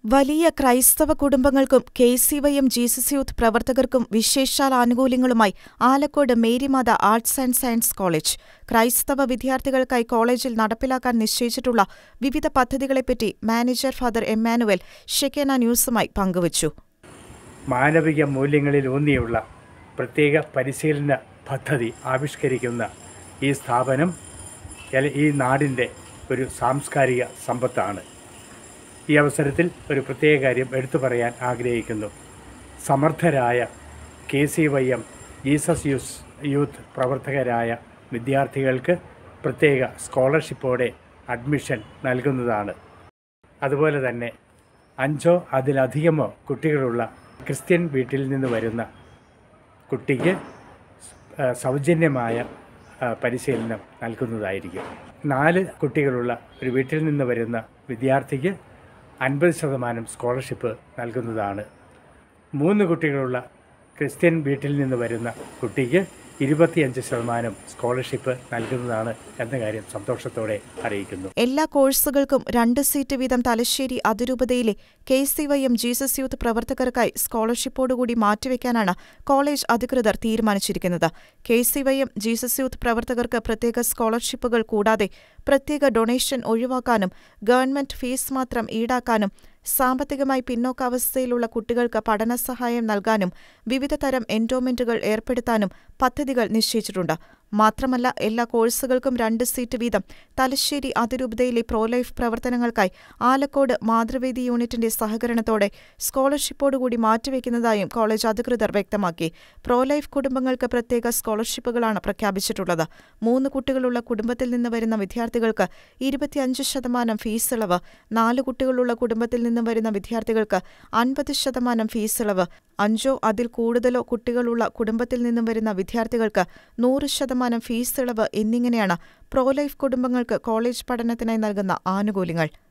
വലിയ ക്രൈസ്തവ കുടുംബങ്ങൾക്കും KCYM ജീസസ് യൂത്ത് പ്രവർത്തകർക്കും വിശേഷാൽ ആനുകൂല്യങ്ങളുമായി Alakode Marymatha arts and science college. ക്രൈസ്തവ വിദ്യാർത്ഥികൾക്കായി കോളേജിൽ നടപ്പിലാക്കാൻ നിശ്ചയിച്ചിട്ടുള്ള വിവിധ പദ്ധതികളെപ്പറ്റി മാനേജർ ഫാദർ എമ്മാനുവൽ ഷെക്കേന ന്യൂസുമായി പങ്കുവച്ചു. മാനവിക മൂല്യങ്ങളിലൂന്നിയുള്ള പ്രത്യേക പരിശീലന പദ്ധതി ആവിഷ്കരിക്കുന്ന ഈ സ്ഥാപനം ഈ നാടിൻ്റെ ഒരു സാംസ്കാരിക സമ്പത്താണ്. ഈ അവസരത്തിൽ ഒരു പ്രത്യേക കാര്യം എടുത്തു പറയാൻ ആഗ്രഹിക്കുന്നു. സമർത്ഥരായ KCYM ജീസസ് യൂത്ത് പ്രവർത്തകരായ വിദ്യാർത്ഥികൾക്ക് പ്രത്യേക സ്കോളർഷിപ്പോടെ അഡ്മിഷൻ നൽകുന്നതാണ്. അതുപോലെ തന്നെ 5 അതിലധികമോ കുട്ടികളുള്ള ക്രിസ്ത്യൻ വീട്ടിൽ നിന്ന് വരുന്ന കുട്ടിക്ക് സൗജന്യമായ പരിശീലനം നൽകുന്നതായിരിക്കും. 4 കുട്ടികളുള്ള ഒരു വീട്ടിൽ നിന്ന് വരുന്ന വിദ്യാർത്ഥിക്ക് 50% സ്കോളർഷിപ്പ് നൽകുന്നതാണ്. 3 കുട്ടികളുള്ള ക്രിസ്ത്യൻ വീട്ടിൽ നിന്ന് വരുന്ന കുട്ടിക്ക് 25% സ്കോളർഷിപ്പ് നൽകുന്നതാണ് എന്ന കാര്യം സന്തോഷത്തോടെ അറിയിക്കുന്നു. എല്ലാ കോഴ്സുകൾക്കും 2 സീറ്റ് വീതം തലശ്ശേരി അതിരൂപതയിലെ KCYM ജീസസ് യൂത്ത് പ്രവർത്തകർക്കായി സ്കോളർഷിപ്പോടുകൂടി മാറ്റിവെക്കാനാണ് കോളേജ് അധികൃതർ തീരുമാനിച്ചിരിക്കുന്നത്. KCYM ജീസസ് യൂത്ത് പ്രവർത്തകർക്ക് പ്രത്യേക സ്കോളർഷിപ്പുകൾ കൂടാതെ പ്രത്യേക ഡൊണേഷൻ ഒഴിവാക്കാനും ഗവൺമെന്റ് ഫീസ് മാത്രം ഈടാക്കാനും സാമ്പത്തികമായി പിന്നോക്കാവസ്ഥയിലുള്ള കുട്ടികൾക്ക് പഠനസഹായം നൽകാനും വിവിധ തരം എൻഡോമെന്റുകൾ ഏർപ്പെടുത്താനും പദ്ധതികൾ നിശ്ചയിച്ചിട്ടുണ്ട്. മാത്രമല്ല, എല്ലാ കോഴ്സുകൾക്കും 2 സീറ്റ് വീതം തലശ്ശേരി അതിരൂപതയിലെ പ്രോലൈഫ് പ്രവർത്തനങ്ങൾക്കായി ആലക്കോട് മാതൃവേദി യൂണിറ്റിന്റെ സഹകരണത്തോടെ സ്കോളർഷിപ്പോടുകൂടി മാറ്റിവെക്കുന്നതായും കോളേജ് അധികൃതർ വ്യക്തമാക്കി. പ്രോലൈഫ് കുടുംബങ്ങൾക്ക് പ്രത്യേക സ്കോളർഷിപ്പുകളാണ് പ്രഖ്യാപിച്ചിട്ടുള്ളത്. 3 കുട്ടികളുള്ള കുടുംബത്തിൽ നിന്ന് വരുന്ന വിദ്യാർത്ഥികൾക്ക് 25% ഫീസ് ഇളവ്, 4 കുട്ടികളുള്ള കുടുംബത്തിൽ നിന്ന് വരുന്ന വിദ്യാർത്ഥികൾക്ക് 50% ഫീസ് ഇളവ്, 5 അതിൽ കൂടുതലോ കുട്ടികളുള്ള കുടുംബത്തിൽ നിന്നും വരുന്ന വിദ്യാർത്ഥികൾക്ക് 100% ഫീസ് ഇളവ് എന്നിങ്ങനെയാണ് പ്രോലൈഫ് കുടുംബങ്ങൾക്ക് കോളേജ് പഠനത്തിനായി നൽകുന്ന ആനുകൂല്യങ്ങൾ.